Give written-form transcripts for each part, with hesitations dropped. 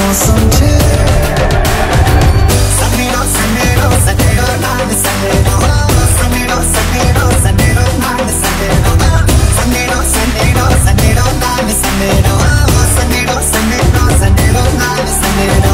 समझे। Sanero, sanero, sanero, naan sanero. Sanero, sanero, sanero, naan sanero. Sanero, sanero, sanero, naan sanero. Sanero, sanero, sanero, naan sanero.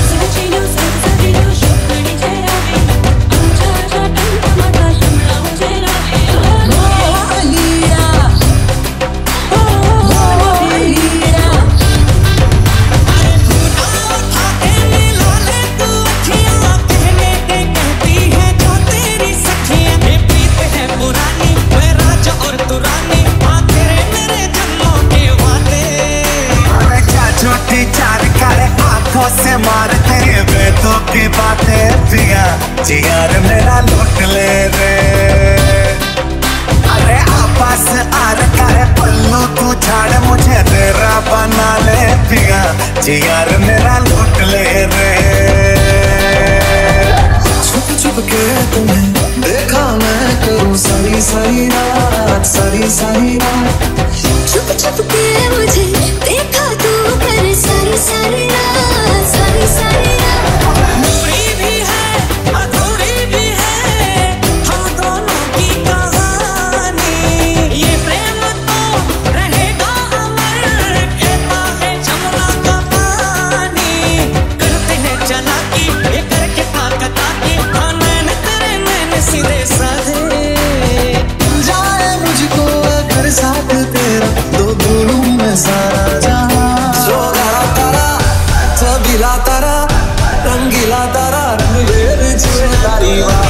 से मार तेरे बेटों की बातें पिया जियार मेरा लूट ले रे। अरे आपस आ रखा है पल्लू तू झाड़ मुझे तेरा बना ले पिया जियार मेरा लूट ले रे। छुप छुप के तुम्हें देखा मैं करूँ सारी सारी रात, सारी सारी रात। छुप छुप के मुझे देखा तू कर सारी सारी रात, सारी सारी रात। पूरी भी है अधूरी भी है हम दोनों की कहानी। ये प्रेम तो रहेगा अमर कहता है जमुना का पानी। करते हैं चालाकी ये करके ताकत आके नैन तेरे नैन सीधे साधे। जाए मुझको अगर साथ तेरा तो भूलूं मैं सारा जहां। सोना तारा चबीला तारा रंगीला तारा रंग ले जिम्मेदारी।